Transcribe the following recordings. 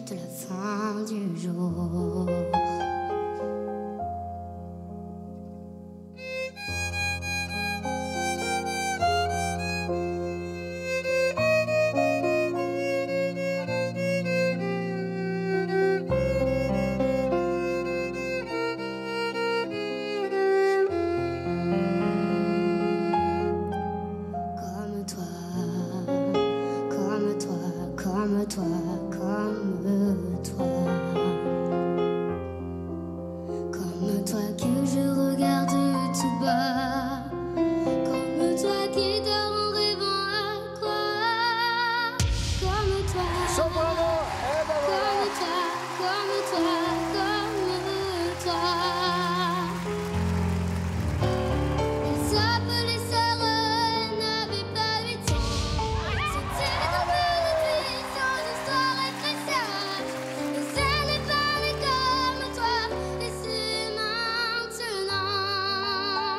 de la fin du jour. Comme toi, comme toi que je regarde tout bas, comme toi qui dort en rêvant à quoi, comme toi, Soprano, comme toi, comme toi, comme toi. Les appels, les sœurs n'avaient pas 8 ans, c'était sans histoire et très sage. Mais elle n'est pas née comme toi, et c'est maintenant.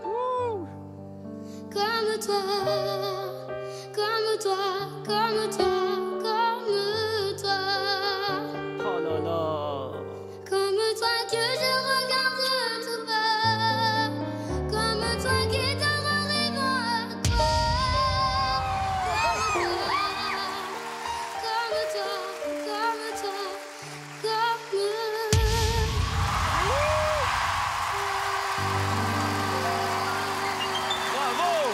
Comme toi, comme toi, comme toi, comme toi. Oh là là. Comme toi que je regarde tout bas, comme toi qui dort en rêvant à toi. Comme toi, comme toi, comme Bravo.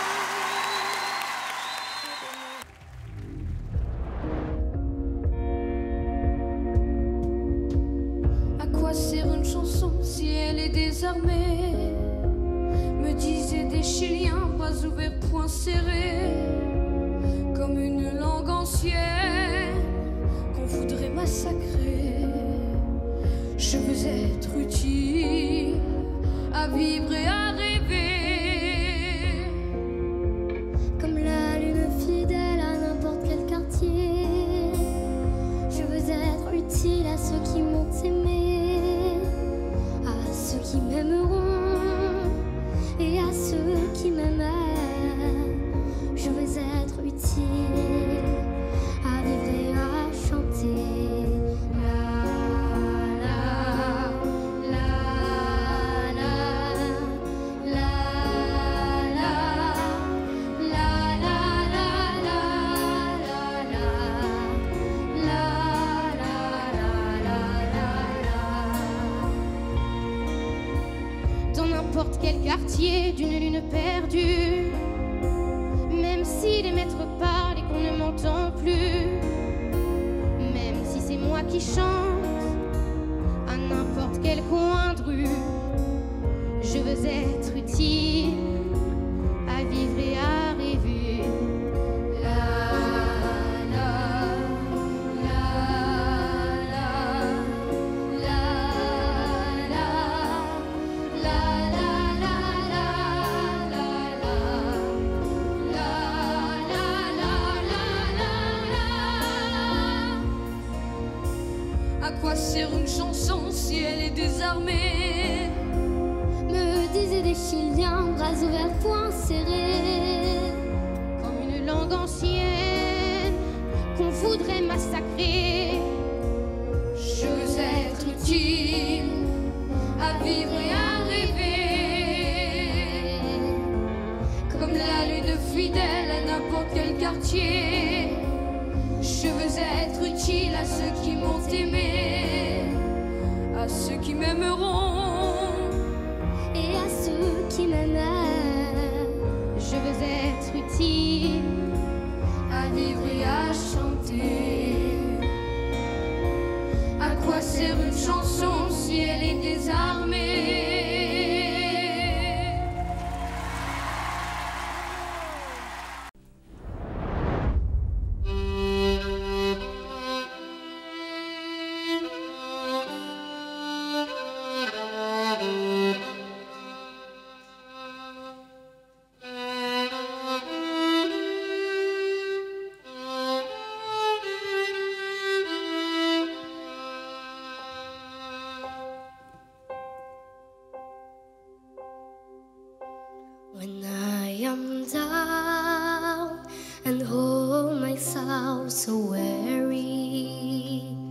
À quoi sert une chanson si elle est désarmée? Me disaient des Chiliens, bras ouverts, poings serrés, comme une langue ancienne qu'on voudrait massacrer. Je veux être utile à vivre et à rêver, comme la lune fidèle à n'importe quel quartier. Je veux être utile à ceux qui m'ont aimé, à ceux qui m'aimeront et à ceux qui m'aiment. Je veux être utile à vivre et à chanter. La la la la la la la dans n'importe quel quartier d'une lune perdue, même si les maîtres parlent et qu'on ne m'entend plus, même si c'est moi qui chante à n'importe quel coin de rue, je veux être utile à vivre et à rêver. À quoi sert une chanson si elle est désarmée? Me disaient des Chiliens, bras ouverts, poings serrés, Comme une langue ancienne qu'on voudrait massacrer. Je veux être utile à vivre et à rêver, comme la lune fidèle à n'importe quel quartier. Je veux être utile à ceux qui m'ont aimé, à ceux qui m'aimeront et à ceux qui m'aiment. Je veux être utile à vivre et à chanter. À quoi sert une chanson si elle est désarmée? When I am down and hold myself so weary,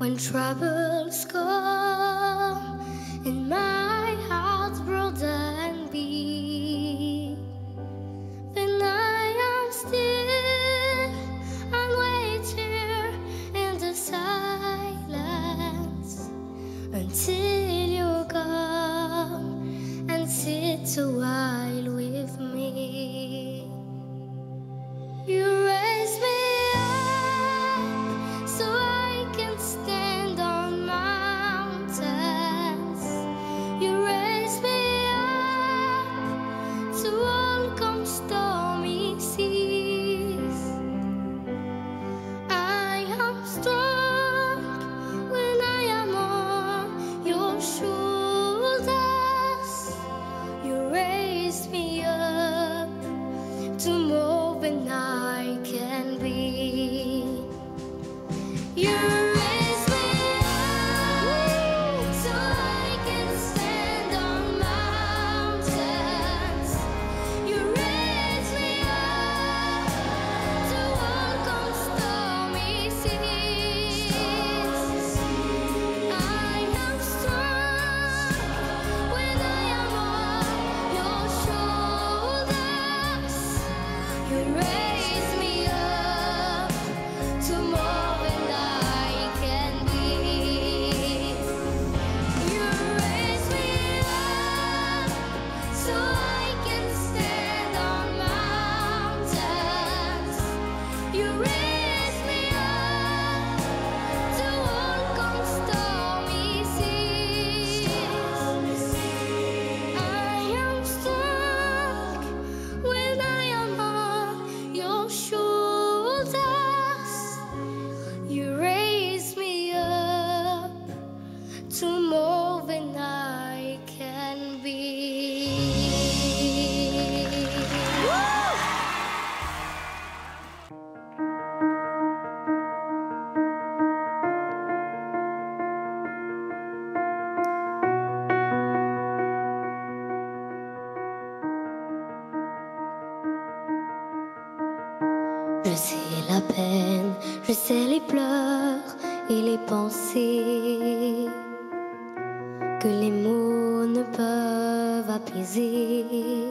when troubles come and my heart's burden be, then I am still and wait here in the silence until you come and sit a while with me. You raise me up so I can stand on mountains. You raise me up to welcome stormy seas. I am strong when I am on your shoulders. You raise me up to more than I can be. You raise me up so I can stand on mountains. You raise me up to walk on stormy seas. I am strong when I am on your shoulders. You raise me up to more than I can be. You raise me up so I can stand on mountains. You raise me up to walk on stormy seas. I am strong when I am on your shoulders. You raise me up to more than I can be. Je sais la peine, je sais les pleurs et les pensées que les mots ne peuvent apaiser.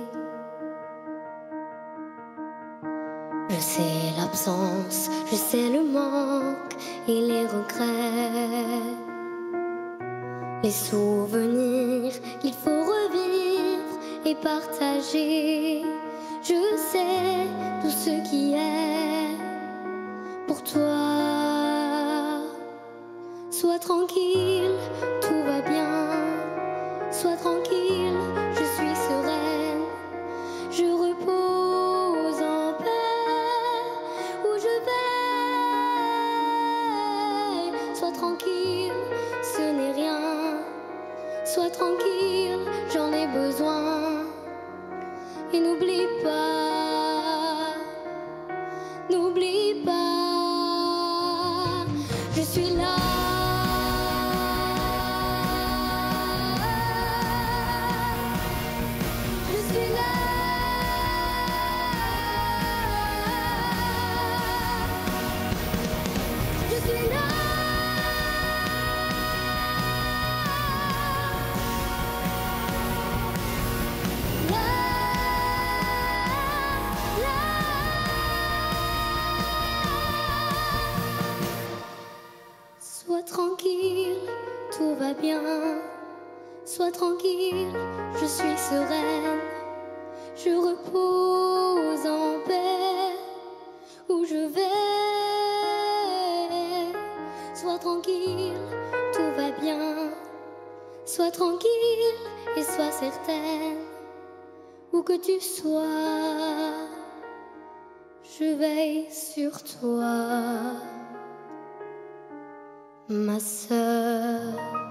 Je sais l'absence, je sais le manque et les regrets, les souvenirs qu'il faut revivre et partager. Je sais tout ce qui est pour toi. Sois tranquille, tout va bien. Sois tranquille, je suis sereine. Je repose en paix où je vais. Sois tranquille, ce n'est rien. Sois tranquille, j'en ai besoin. Et n'oublie pas, je suis là. Je suis là. Je suis là. Sois tranquille, tout va bien. Sois tranquille, je suis sereine. Je repose en paix où je vais. Sois tranquille, tout va bien. Sois tranquille et sois certaine. Où que tu sois, je veille sur toi, ma sœur.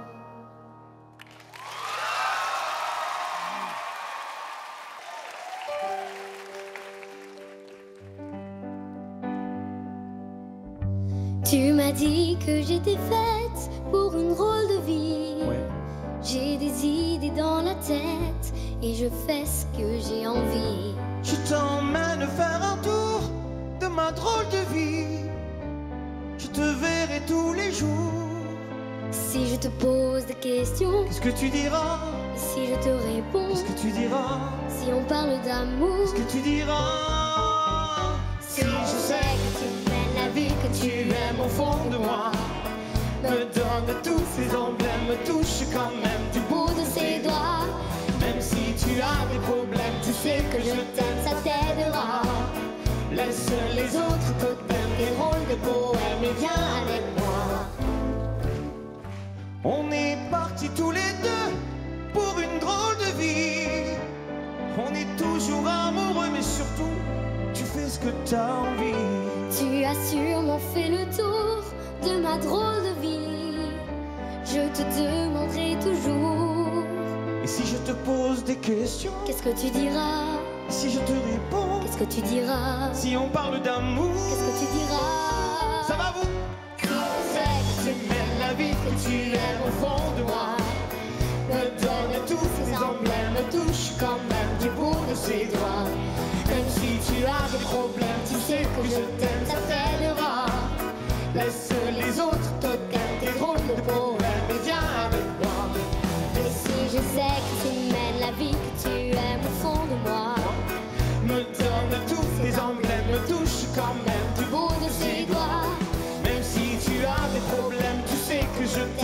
Tu m'as dit que j'étais faite pour une drôle de vie. Ouais. J'ai des idées dans la tête et je fais ce que j'ai envie. Je t'emmène faire un tour de ma drôle de vie. Je te verrai tous les jours. si je te pose des questions, qu'est-ce que tu diras? et si je te réponds, Qu'est-ce que tu diras? si on parle d'amour, Qu'est-ce que tu diras? si je sais que tu mènes la vie que tu aimes au fond de moi, Me donne tous ces emblèmes, me touche quand même du bout bout de ses doigts, Même si tu as des problèmes, tu sais que je t'aime, ça t'aidera. Laisse les autres totems, Des rôles de poème et viens avec moi. On est partis tous les deux pour une drôle de vie. On est toujours amoureux, mais surtout, tu fais ce que t'as envie. Tu as sûrement fait le tour de ma drôle de vie. Je te demanderai toujours, Et si je te pose des questions, qu'est-ce que tu diras? si je te réponds, Qu'est-ce que tu diras? si on parle d'amour, Qu'est-ce que tu diras? ça va vous? Si je sais que Tu mènes la vie que tu aimes au fond de moi. Me donne tous ces emblèmes, me touche quand même du bout de ses doigts. Même si tu as des problèmes, tu sais que je t'aime, ça t'aidera. Laisse les autres totems, tes drôles de poèmes, et viens avec moi. Et si je sais que tu mènes la vie que tu aimes au fond de moi, Me donne tous tes emblèmes, me touche quand même du bout bout de ses doigts, Même si tu as des problèmes, tu sais que je t'aime.